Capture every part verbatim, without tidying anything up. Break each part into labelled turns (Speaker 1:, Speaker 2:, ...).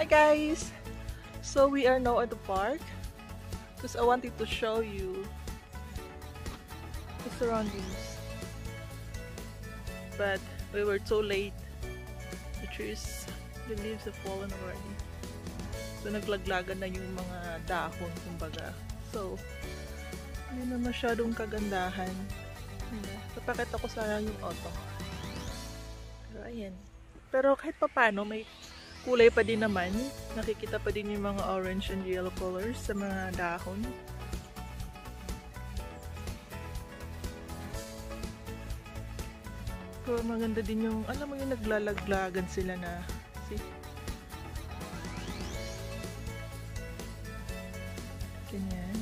Speaker 1: guys! So we are now at the park because I wanted to show you the surroundings, but we were too late. The trees, the leaves have fallen already. So naglaglagan na yung mga dahon kumbaga. So hindi na masyadong kagandahan. Papakita ko sana yung auto. Pero ayan. Pero kahit papano may kulay pa din naman. Nakikita pa din yung mga orange and yellow colors sa mga dahon. Pero maganda din yung, alam mo yung naglalaglagan sila na, see? Ganyan.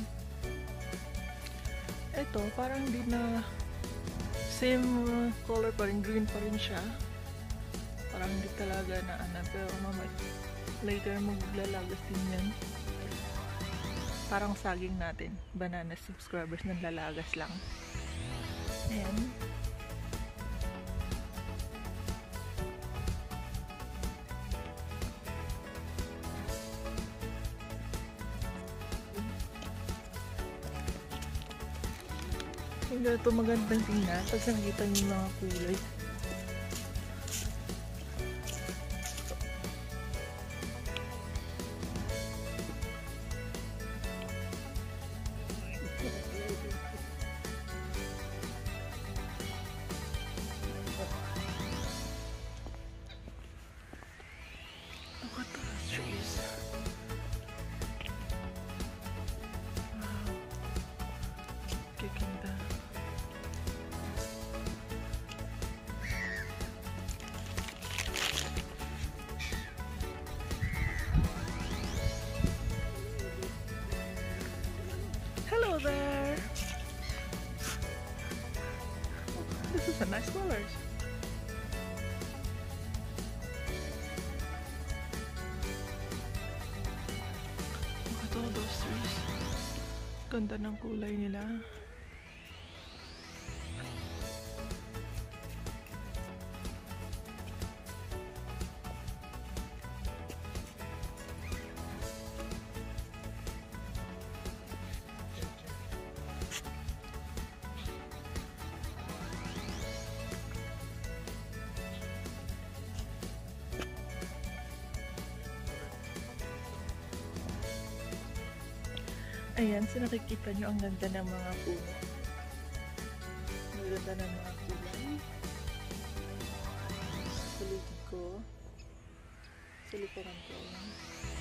Speaker 1: Ito, parang hindi na same color pa rin, green pa rin siya. Parang hindi talaga na ano, pero mamay later maglalagas din yan. Parang saging natin, banana subscribers ng lalagas lang. Ayan. Hindi ito magandang tingnan pag nakikita niyo yung mga kulay. Look at those trees. Wow. Kikita. Hello there. This is a nice colors. Look at all those trees. Ganda ng kulay nila. Ayan, so nakikita nyo ang ganda ng mga puno. Ang ganda ng mga kulay. Sa paligid ko. Sa likuran ko.